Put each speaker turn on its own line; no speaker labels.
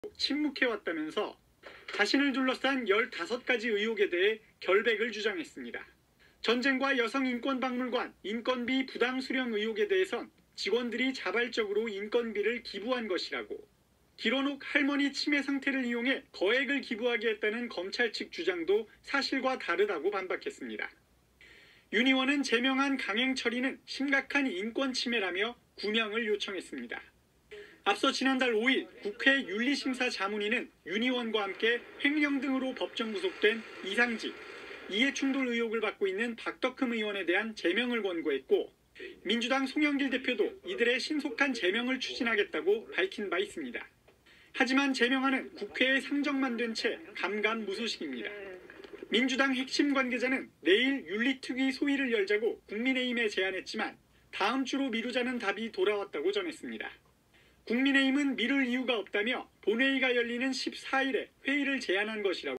침묵해왔다면서 자신을 둘러싼 15가지 의혹에 대해 결백을 주장했습니다. 전쟁과 여성인권박물관 인건비 부당 수령 의혹에 대해선 직원들이 자발적으로 인건비를 기부한 것이라고, 길원옥 할머니 치매 상태를 이용해 거액을 기부하게 했다는 검찰 측 주장도 사실과 다르다고 반박했습니다. 윤 의원은 제명한 강행 처리는 심각한 인권 침해라며 구명을 요청했습니다. 앞서 지난달 5일 국회 윤리심사 자문위는 윤 의원과 함께 횡령 등으로 법정 구속된 이상직, 이해충돌 의혹을 받고 있는 박덕흠 의원에 대한 제명을 권고했고, 민주당 송영길 대표도 이들의 신속한 제명을 추진하겠다고 밝힌 바 있습니다. 하지만 제명안은 국회에 상정만 된 채 감감무소식입니다. 민주당 핵심 관계자는 내일 윤리특위 소위를 열자고 국민의힘에 제안했지만 다음 주로 미루자는 답이 돌아왔다고 전했습니다. 국민의힘은 미룰 이유가 없다며 본회의가 열리는 14일에 회의를 제안한 것이라고